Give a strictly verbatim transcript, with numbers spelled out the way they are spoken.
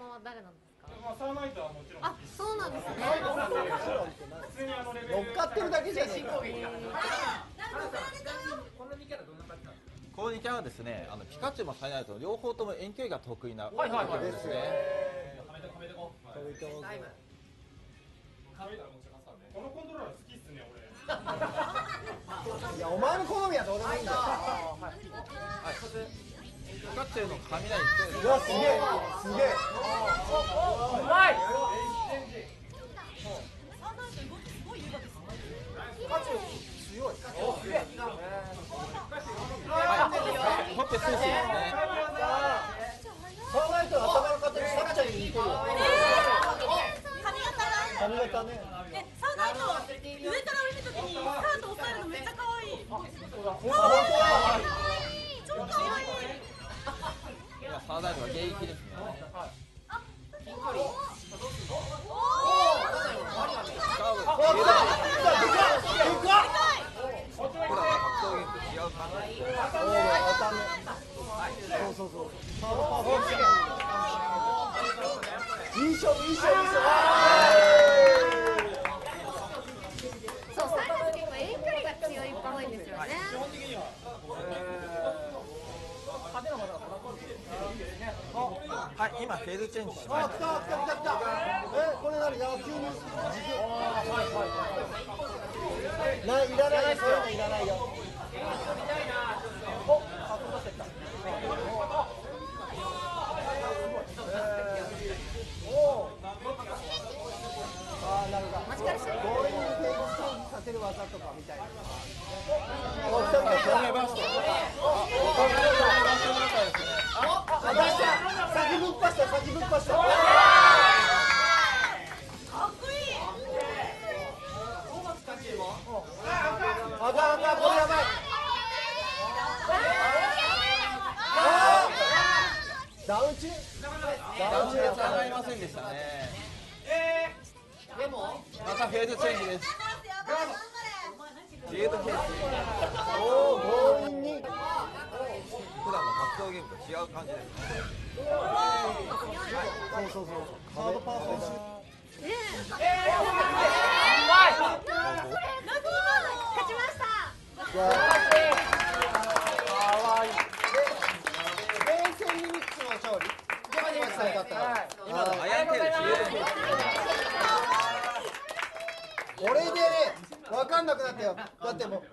様は誰なんですか？ まあサーナイトはもちろん。 あ、そうなんですね。 普通にあのレベル。 乗っかってるだけじゃねえか。 このにキャラどんな感じなんですか？ このにキャラはですね、あのピカチュウもサイナイト両方とも遠距離が得意なはいはいはいですね。 このコントローラー好きっすね俺。 いやお前の好みはどうでもいいんだよ。 はい、そしてピカチュウの雷とうわすげえすげえ。 うまい。 強い。 ほっぺスーシーですね。 サーナイトの頭の形さっちゃんに似てるよ。髪型ね。 え、サーナイト上から降りるときにスカート押さえるのめっちゃ可愛い。超可愛い。 今サーナイトが迎撃ですね。 そうそうそう。いい勝負いい勝負いい勝負。 そう、サイナイト結構遠距離が強いっぽいんですよね。 はい、今フェーズチェンジしまあ、 し来た来た来た来た。え、これ何？野球にな、いらないそういうのいらないよ。お、あ、こ出してきた。おー。あー、なるほど。強引にフェーズチェンジさせる技とかみたいな。お、来た来た来た。 た。バスト。 あ、出した。先ぶっぱした、先ぶっぱした。 かっこいい。 あかんあかん、これやばい。ダウン中？ ダウンでつながりませんでしたね。 でもまたフェーズチェンジです。ジェートケース。 おお、強引に。 普段の格闘ゲームと違う感じですね。 そうそうそう。カードパーソン集。 ねえ。 うまい。 勝ちました。 かわいい。冷戦リミックスの勝利。だったら。 今のアヤンテールジェートケース。 これでね、分かんなくなったよ。だってもう